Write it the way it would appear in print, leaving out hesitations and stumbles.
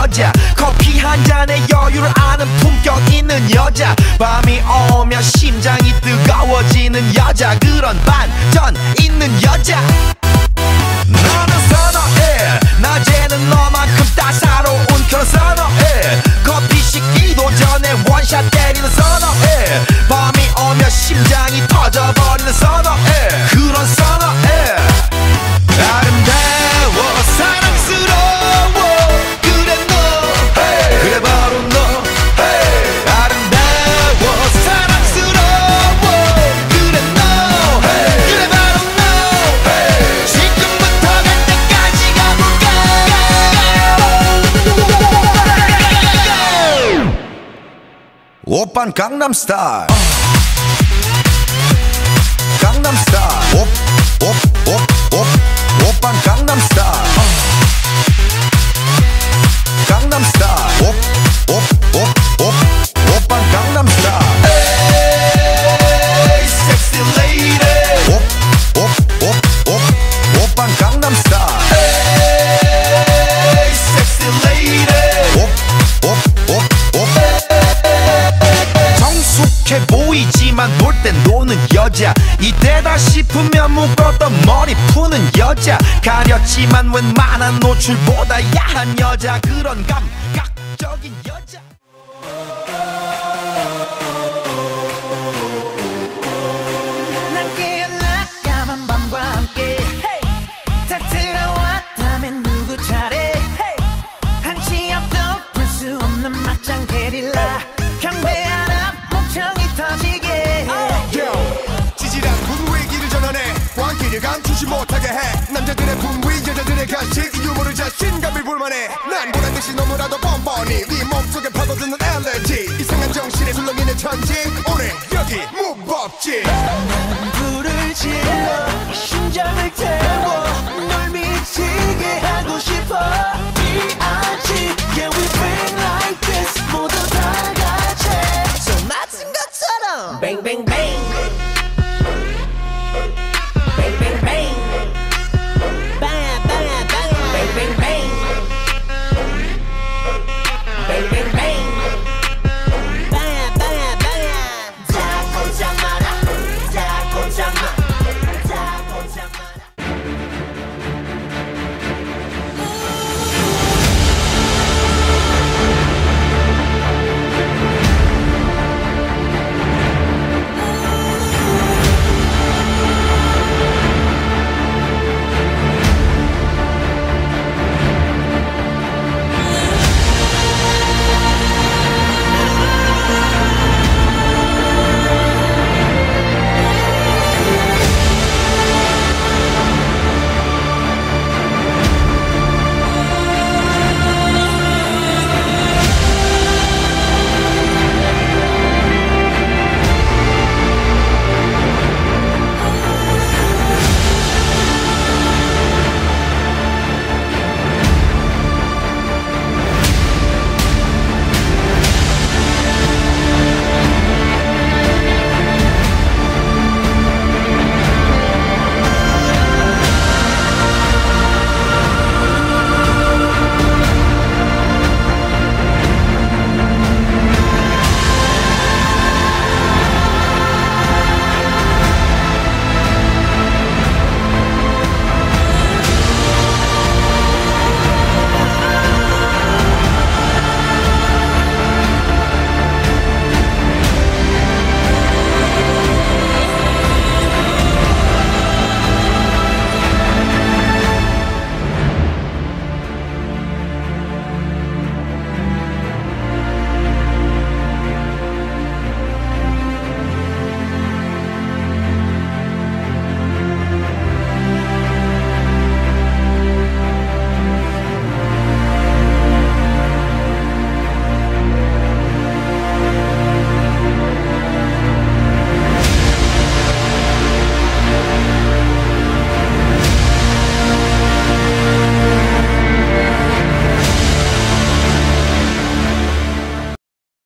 여자, 커피 한 잔에 여유를 아는 품격 있는 여자, 밤이 오면 심장이 뜨거워지는 여자, 그런 반전 있는 여자. 너는 선호해, 낮에는 너만큼 따사로운 그런 선호해, 커피 식기도 전에 원샷 때리는 선호해, 밤이 오면 심장이 터져버리는 선호해, 그런 선호해. 아름다워 사랑스러워 그래 너, hey. 그래 바로 너, hey. 아름다워 사랑스러워 그래 너, hey. 그래 바로 너, hey. 지금부터 갈 때까지 가볼까. 오빤 강남스타일, 강남스타일, 오빤 강남스타일, 강남스타일, 오빤 강남스타일. Hey, sexy lady. 오빤 강남스타일. Hey, sexy lady. 정숙해 보이지만 놀 땐 노는 여자, 이때다 싶으면 묶었던 머리 푸는 여자, 가렸지만 웬만한 노출보다 야한 여자, 그런 감각적인 여자. 난 깨어나 까만 밤과 함께 다 들어왔다면 누구 차례, 한치 앞도 볼 수 없는 막장 게릴라, 경배 하나 목청이 터지게. 지질한 분위기를 전환해 광기를 감추지 못하게 해. 남자들의 분위 여자들의 간식, 유머를 자신감이 불만해. 난 보란듯이 너무나도 뻔뻔히 네 몸속에 파고드는 엘레지, 이상한 정신에 술렁이는 천지, 오늘 여기 무법지. 난 불을 질러 심장을 태워 널 미치게 하고 싶어. B.I.G. Yeah we bring like this, 모두 다 같이 손 맞은 것처럼 Bang bang bang.